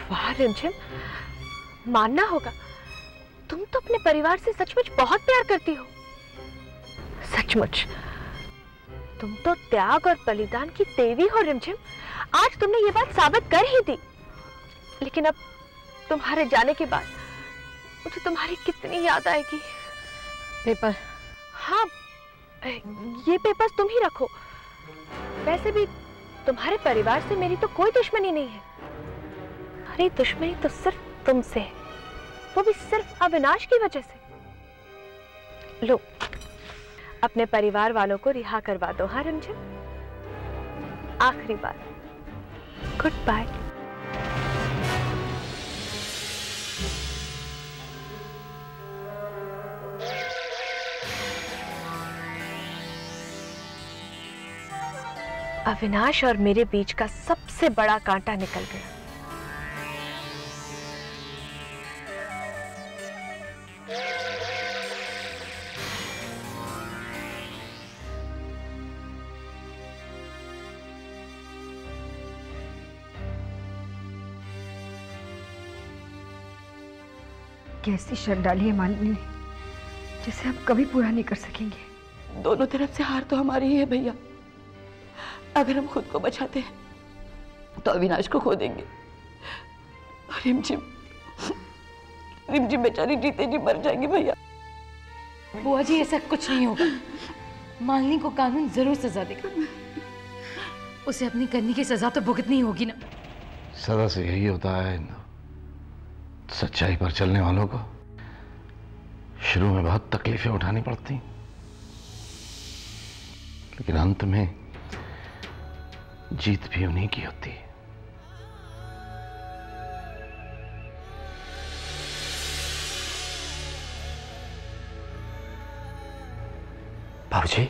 वाह रिमझिम, मानना होगा तुम तो अपने परिवार से सचमुच बहुत प्यार करती हो। सचमुच तुम तो त्याग और बलिदान की देवी हो रिमझिम। आज तुमने ये बात साबित कर ही दी। लेकिन अब तुम्हारे जाने के बाद मुझे तुम्हारी कितनी याद आएगी। पेपर? हाँ, ये पेपर्स तुम ही रखो। वैसे भी तुम्हारे परिवार से मेरी तो कोई दुश्मनी नहीं है। हमारी दुश्मनी तो सिर्फ तुमसे है, वो भी सिर्फ अविनाश की वजह से। लो, अपने परिवार वालों को रिहा करवा दो। हाँ रिमझिम, आखिरी बार, गुड बाय। अविनाश और मेरे बीच का सबसे बड़ा कांटा निकल गया। कैसी शर्त डाली है मालिनी ने, जिसे हम कभी पूरा नहीं कर सकेंगे। दोनों तरफ से हार तो हमारी ही है भैया। अगर हम खुद को बचाते हैं तो अविनाश को खो देंगे। रिमझिम बेचारी जीते जी मर जाएगी भैया। बुआ जी, ऐसा कुछ नहीं होगा। मालिनी को कानून जरूर सजा देगा। उसे अपनी करनी की सजा तो भुगतनी होगी ना। सदा से यही होता है, सच्चाई पर चलने वालों को शुरू में बहुत तकलीफें उठानी पड़ती, लेकिन अंत में जीत भी उन्हीं की होती है। बाबूजी,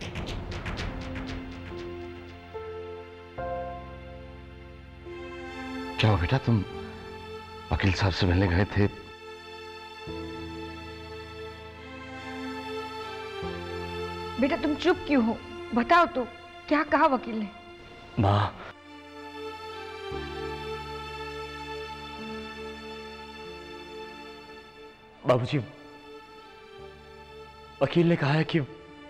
क्या हो बेटा, तुम वकील साहब से मिलने गए थे? बेटा तुम चुप क्यों हो? बताओ तो, क्या कहा वकील ने? मां, बाबूजी, वकील ने कहा है कि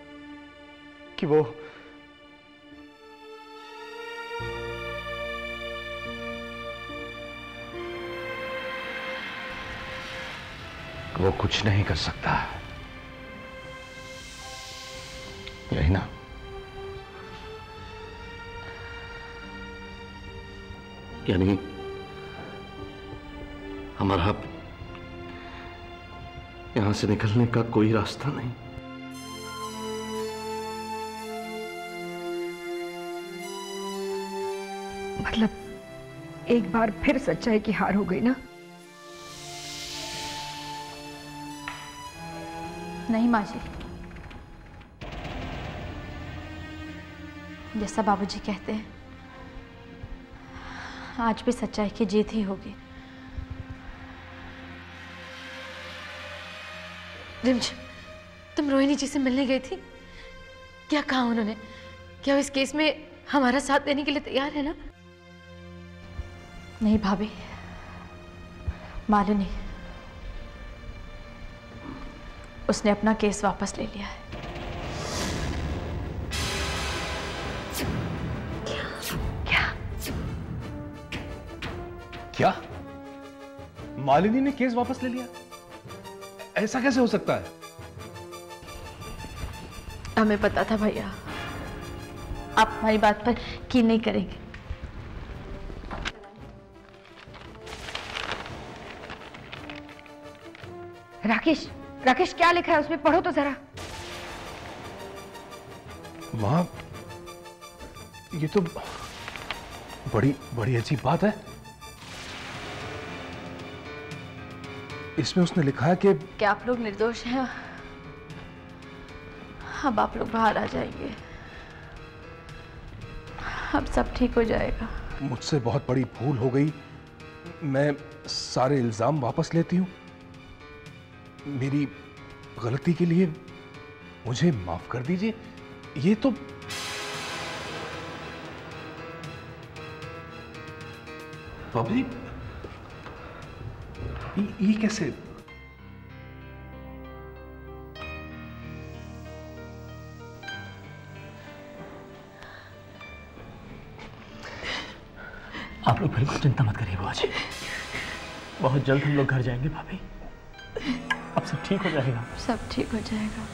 वो कुछ नहीं कर सकता, यही ना? यानी हमारा यहां से निकलने का कोई रास्ता नहीं। मतलब एक बार फिर सच्चाई की हार हो गई ना? नहीं माँ जी, जैसा बाबूजी कहते हैं, आज भी सच्चाई की जीत ही होगी। रिमझिम, तुम रोहिणी जी से मिलने गई थी, क्या कहा उन्होंने? क्या वो इस केस में हमारा साथ देने के लिए तैयार है ना? नहीं भाभी, मालिनी, उसने अपना केस वापस ले लिया है। क्या? मालिनी ने केस वापस ले लिया? ऐसा कैसे हो सकता है? हमें पता था भैया, आप हमारी बात पर यकीन नहीं करेंगे। राकेश, राकेश क्या लिखा है उसमें? पढ़ो तो जरा। मां, ये तो बड़ी बड़ी अजीब बात है। इसमें उसने लिखा है कि आप लोग निर्दोष हैं, अब आप लोग बाहर आ जाएंगे, अब सब ठीक हो जाएगा। मुझसे बहुत बड़ी भूल हो गई, मैं सारे इल्जाम वापस लेती हूं। मेरी गलती के लिए मुझे माफ कर दीजिए। ये तो बाबूजी, ये कैसे? आप लोग बिल्कुल चिंता मत करिए बुआ जी, बहुत जल्द हम लोग घर जाएंगे भाभी। अब सब ठीक हो जाएगा। सब ठीक हो जाएगा।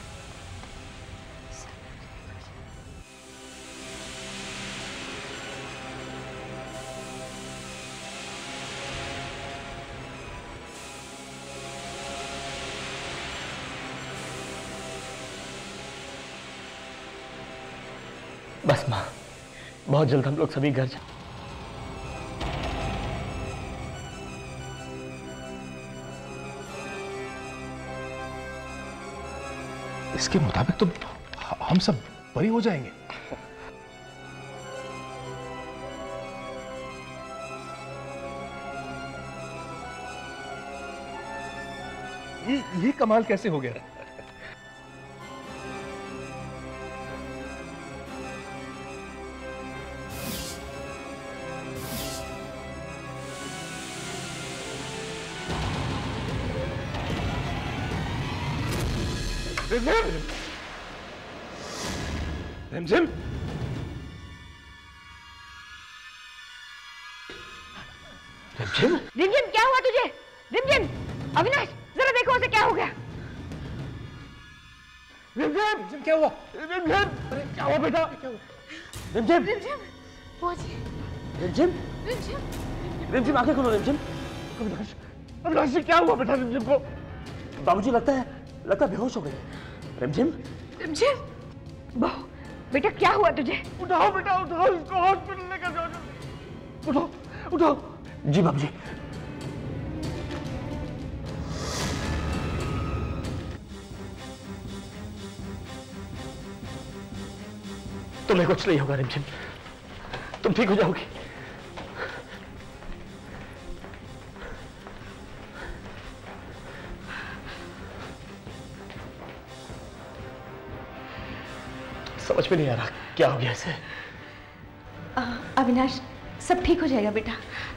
बस माँ, बहुत जल्द हम लोग सभी घर जा। इसके मुताबिक तो हम सब बरी हो जाएंगे। ये कमाल कैसे हो गया? रिमझिम, रिमझिम, क्या हुआ तुझे? रिमझिम, अविनाश जरा देखो उसे क्या हो गया। रिमझिम क्या हुआ? रिमझिम, अरे क्या हुआ बेटा? रिमझिम, रिमझिम, रिमझिम आंखें खोलो। रिमझिम, अविनाश क्या हुआ बेटा? रिमझिम को बाबूजी लगता है बेहोश हो गई। रिमझिम, बहू, बेटा क्या हुआ तुझे? उठाओ बेटा, उठाओ, इसको हॉस्पिटल लेकर जाओ। उठाओ। जी बाबूजी। तुम्हें कुछ नहीं होगा रिमझिम, तुम ठीक हो जाओगी। समझ में नहीं आ रहा क्या हो गया इसे। अविनाश, सब ठीक हो जाएगा बेटा।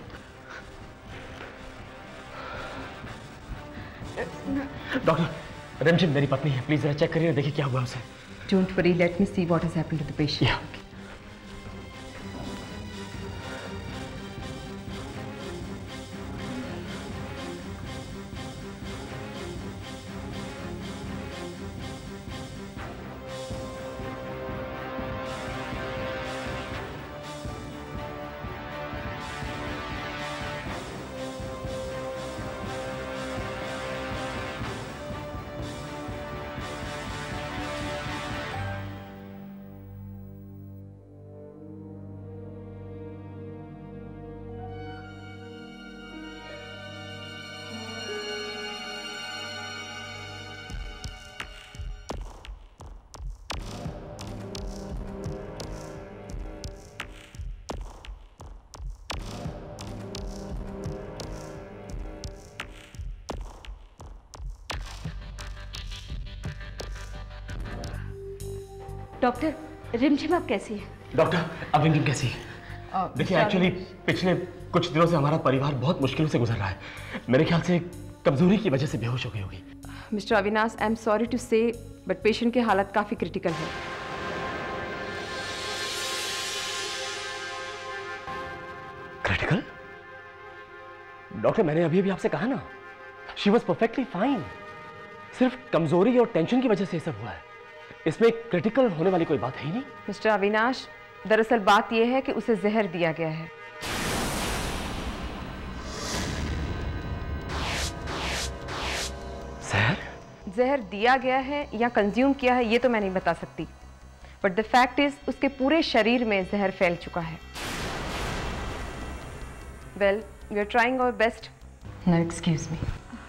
डॉक्टर, रिमझिम मेरी पत्नी है, प्लीज जरा चेक करिए, देखिए क्या हुआ उसे। Don't worry, let me see what has happened to the patient. Yeah. Doctor, Rimjhim अब कैसी है? डॉक्टर, अब रिमझिम कैसी है? देखिए एक्चुअली पिछले कुछ दिनों से हमारा परिवार बहुत मुश्किलों से गुजर रहा है। मेरे ख्याल से कमजोरी की वजह से बेहोश हो गई होगी। Mister Avinash, I am sorry to say but patient की हालत काफी क्रिटिकल है। क्रिटिकल? डॉक्टर, मैंने अभी आपसे कहा ना, शी वॉज परफेक्टली फाइन। सिर्फ कमजोरी और टेंशन की वजह से सब हुआ है, इसमें क्रिटिकल होने वाली कोई बात है ही नहीं। मिस्टर अविनाश, दरअसल बात यह है कि उसे जहर दिया गया है। जहर दिया गया है या कंज्यूम किया है ये तो मैं नहीं बता सकती, बट द फैक्ट इज उसके पूरे शरीर में जहर फैल चुका है। Well, we are trying our best. Now excuse me.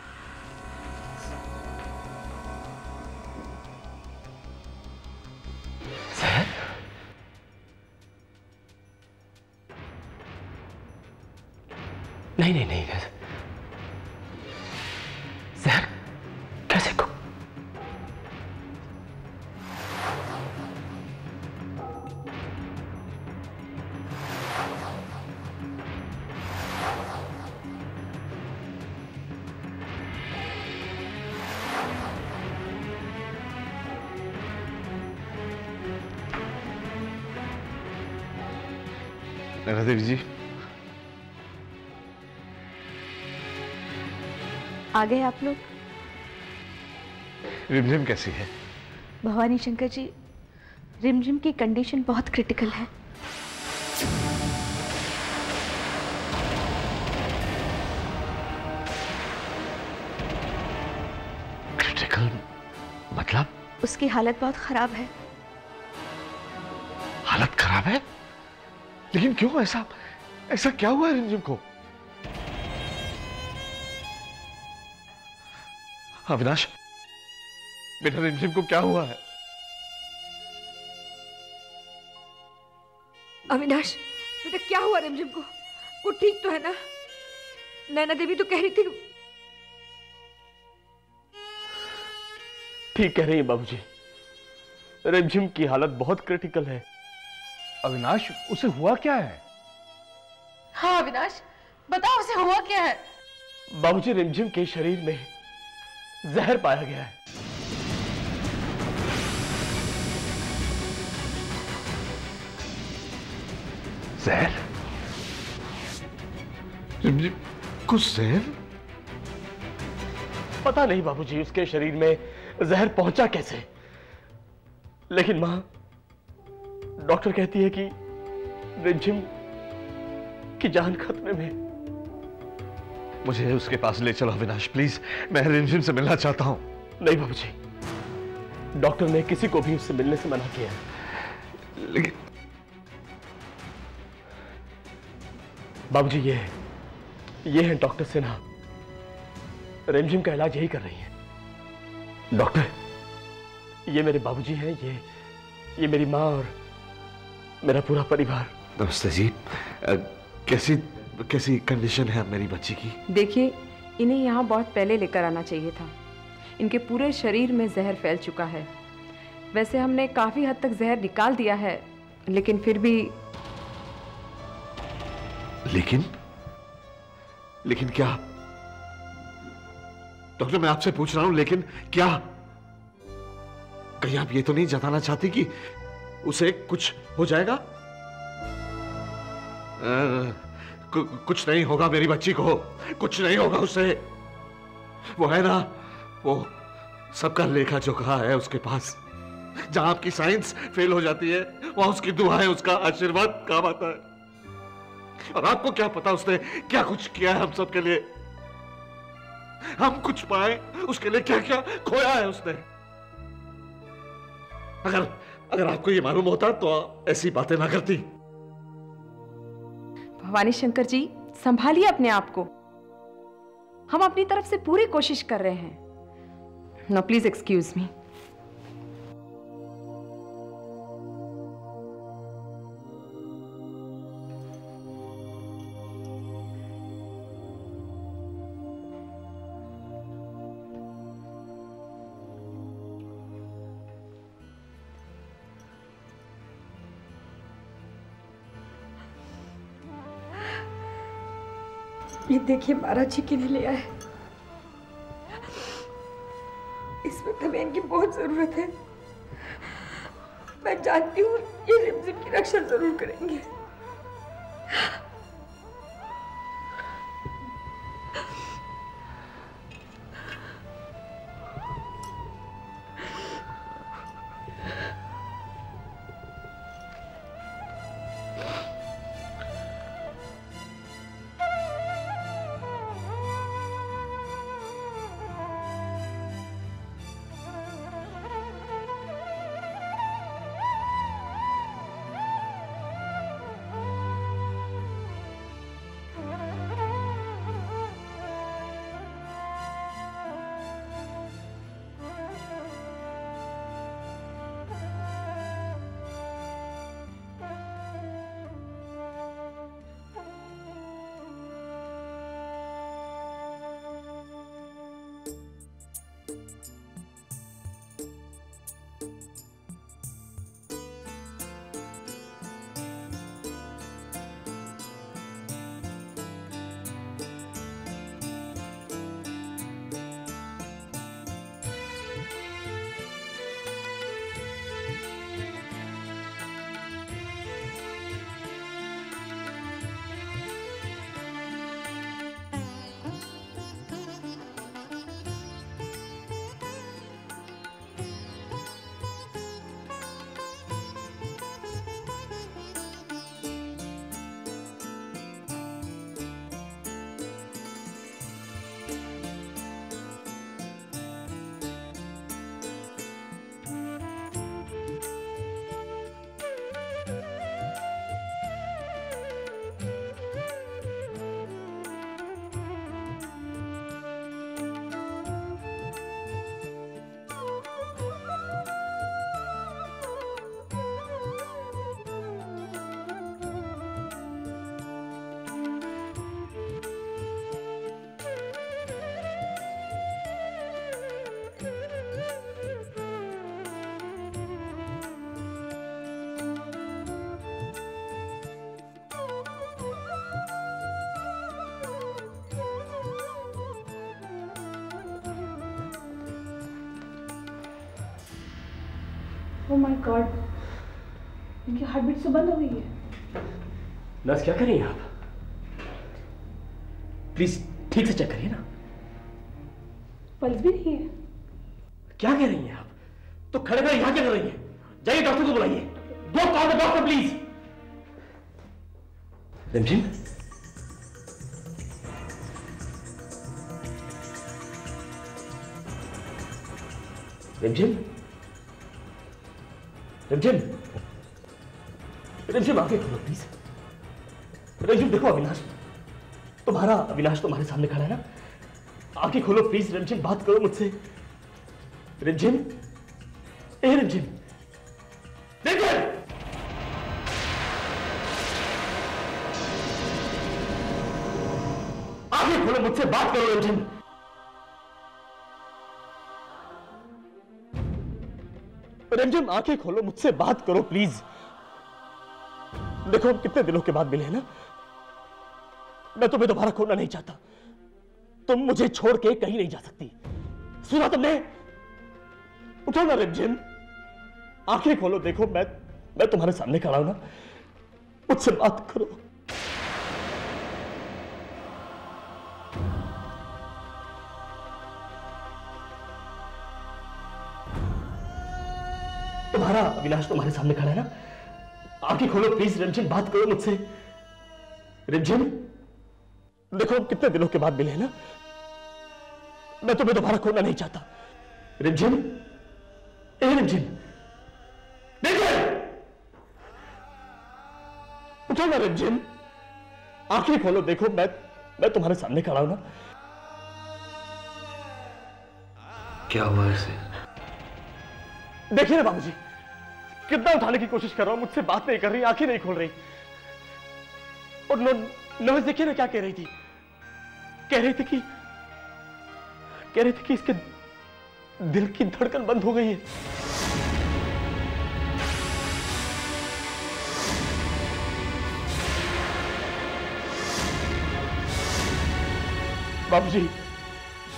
नहीं, जहर कैसे को? नैना देवी जी, आ गए आप लोग? रिमझिम कैसी है? भवानी शंकर जी, रिमझिम की कंडीशन बहुत क्रिटिकल है। क्रिटिकल मतलब? उसकी हालत बहुत खराब है। हालत खराब है? लेकिन क्यों? ऐसा ऐसा क्या हुआ है रिमझिम को? अविनाश, बेटा रिमझिम को क्या हुआ है? अविनाश बेटा, क्या हुआ रिमझिम को? वो ठीक तो है ना? नैना देवी तो कह रही थी। ठीक कह रही है बाबूजी, रिमझिम की हालत बहुत क्रिटिकल है। अविनाश, उसे हुआ क्या है? हाँ अविनाश, बताओ उसे हुआ क्या है? बाबूजी, रिमझिम के शरीर में जहर पाया गया है। जहर? रिमझिम को जहर? पता नहीं बाबूजी उसके शरीर में जहर पहुंचा कैसे, लेकिन मां, डॉक्टर कहती है कि रिमझिम की जान खतरे में। मुझे उसके पास ले चलो अविनाश, प्लीज। मैं रिमझिम से मिलना चाहता हूं। नहीं बाबूजी, डॉक्टर ने किसी को भी उससे मिलने से मना किया है। लेकिन बाबूजी, ये है डॉक्टर सिन्हा, रिमझिम का इलाज यही कर रही है। डॉक्टर, ये मेरे बाबूजी हैं, ये मेरी माँ और मेरा पूरा परिवार। नमस्ते जी। कैसी कंडीशन है मेरी बच्ची की? देखिए, इन्हें यहाँ बहुत पहले लेकर आना चाहिए था। इनके पूरे शरीर में जहर फैल चुका है। वैसे हमने काफी हद तक जहर निकाल दिया है, लेकिन फिर भी। लेकिन क्या? डॉक्टर, मैं आपसे पूछ रहा हूं, लेकिन क्या? कहीं आप ये तो नहीं जताना चाहती कि उसे कुछ हो जाएगा? कुछ नहीं होगा मेरी बच्ची को, कुछ नहीं होगा उसे। वो है ना, वो सबका लेखा जोखा है उसके पास। जहां आपकी साइंस फेल हो जाती है, वहां उसकी दुआएं, उसका आशीर्वाद काम आता है। और आपको क्या पता उसने क्या कुछ किया है हम सबके लिए। हम कुछ पाए उसके लिए क्या क्या खोया है उसने। अगर आपको ये मालूम होता तो ऐसी बातें ना करती। भवानी शंकर जी, संभालिए अपने आप को। हम अपनी तरफ से पूरी कोशिश कर रहे हैं। No, please excuse me. ये देखिए महाराज जी किन्हें ले आए। इस वक्त हमें इनकी बहुत जरूरत है। मैं जानती हूँ ये रिमझिम की रक्षा जरूर करेंगे। ओह माय गॉड, इनकी हार्ट बीट तो बंद हो गई है। नर्स क्या कर रही हैं आप? प्लीज ठीक से चेक करिए ना। पल्स भी नहीं है। क्या कह रही हैं आप? तो खड़े खड़े यहां क्या कर रही हैं? जाइए डॉक्टर को बुलाइए। Go call the doctor please. Rimjhim, Rimjhim, Rimjhim, रिमझिम आंखें खोलो प्लीज। रिमझिम देखो अविनाश तुम्हारे सामने खड़ा है ना। आंखें खोलो प्लीज रिमझिम, बात करो मुझसे। रिमझिम, ए रिमझिम, रिमझिम, आंखें खोलो मुझसे बात करो रिमझिम। रिमझिम आंखें खोलो मुझसे बात करो प्लीज। देखो हम कितने दिनों के बाद मिले हैं ना। मैं तुम्हें दोबारा खोना नहीं चाहता। तुम मुझे छोड़ के कहीं नहीं जा सकती। सुना तुमने? उठो ना रिमझिम, आंखें खोलो। देखो मैं तुम्हारे सामने खड़ा हूं ना, मुझसे बात करो। अविनाश तुम्हारे सामने खड़ा है ना। आंखें खोलो प्लीज रिमझिम, बात करो मुझसे। रिमझिम देखो हम कितने दिनों के बाद मिले हैं ना। मैं तुम्हें दोबारा खोना नहीं चाहता। रिमझिम, ए रिमझिम, उठो ना रिमझिम, आंखें खोलो। देखो मैं तुम्हारे सामने खड़ा हूं ना। क्या हुआ इसे? देखिए ना बाबूजी, कितना उठाने की कोशिश कर रहा हूं, मुझसे बात नहीं कर रही, आंखें नहीं खोल रही। और नर्स देखिए ना क्या कह रही थी। कह रही थी कि इसके दिल की धड़कन बंद हो गई है। बाबूजी,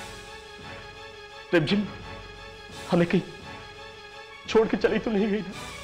रिमझिम हमें कहीं छोड़ के चली तो नहीं गई ना?